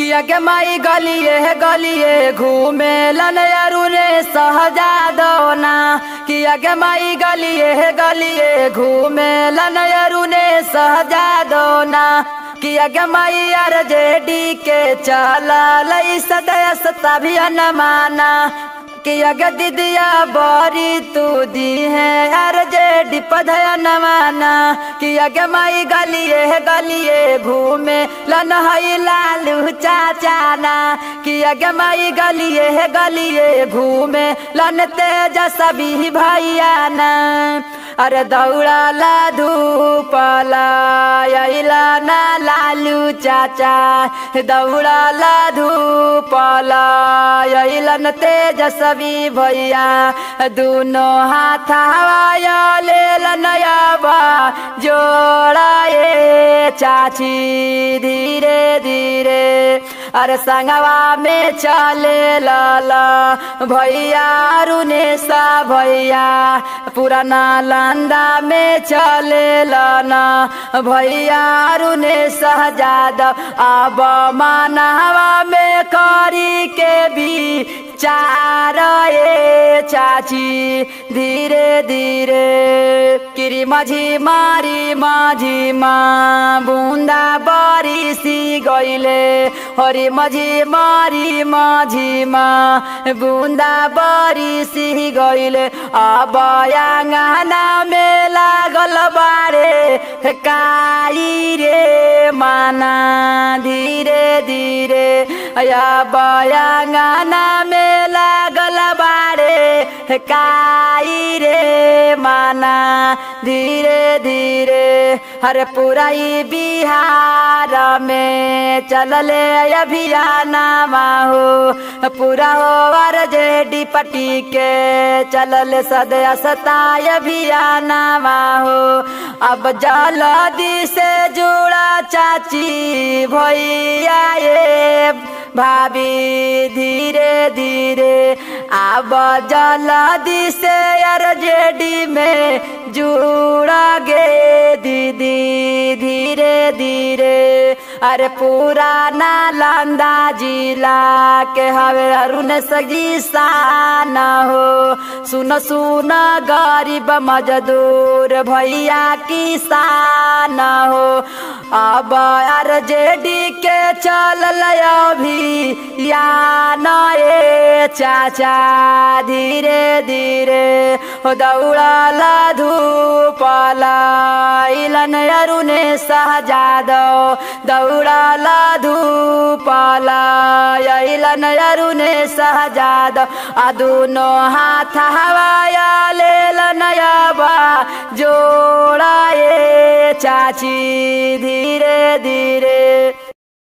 किया के माई गलिए घूमे लन अरुणे सहजादोना। किया के माई गलिए घूमे लन अरुणे सहजादोना। किया के माई RJD के चला लई सदय सभी अनमाना। किया के दीदिया बड़ी तू दी है RJD पधया नवाना। किया के माई गलिए घूमे लन हई लालू चाचाना। किया के माई गलिए घूमे लन तेजस्वी भैया ना। अरे दौड़ाला धूपला अइला ना लालू चाचा। दौड़ाला धूपला अइला न तेजस्वी भैया। दोनों हाथ हवाया लेलन नयाबा जोड़ाए चाची धीरे धीरे। अरे संगवा में चले लाला भैया अरुणेशा भैया। पुराना लंदा में चले लाना भैया अरुणेशा जादव। अब मानवा में करी के भी चार चाची धीरे धीरे। किरी माझी माँ बूंदा बारिशी गईले। हरी माझी माँ बूंदा बारिशी गईले। अब आंगना में लागल बारे काई रे माना धीरे धीरे। अब आंगना में लागल बारे काई रे माना धीरे धीरे। हर पुराई बिहार में चलले अभियान हो। पूरा हो RJD पटी के चलले सदय सताय अभियान हो। अब जल्दी से जुड़ा चाची भैया ये भाभी धीरे धीरे। अब जल्दी से RJD में जुड़ा गे दीदी धीरे धीरे। अरे पुराना लंदा जिला के हवे अरुणेश किसान हो। सुन गरीब मजदूर भैया किसान हो। अब RJD के चलल अभी यान चाचा धीरे धीरे। हो दौड़ाला धूपला इलन अरुणेशा जादव। दौड़ाला धूपला इलन अरुणेशा जादव। आ दोनों हाथ हवाया लेलन नयाबा जोड़ाए चाची धीरे